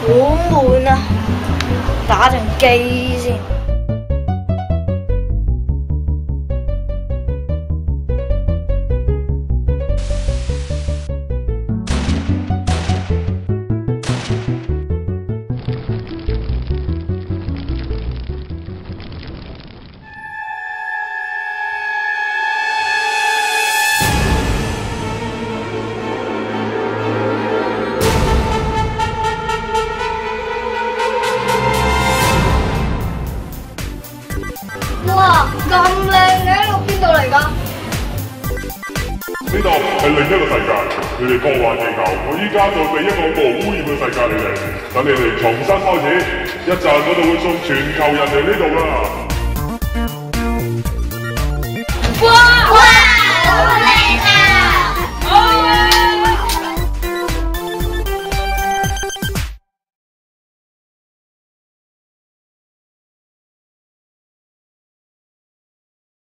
悶啊！打陣機先。哇，咁靚嘅，呢度邊度嚟㗎？ 呢度係另一個世界，你哋破壞地球，我依家就俾一個無污染嘅世界你哋，等你哋重新開始，一陣我就會送全球人嚟呢度啦。 哇！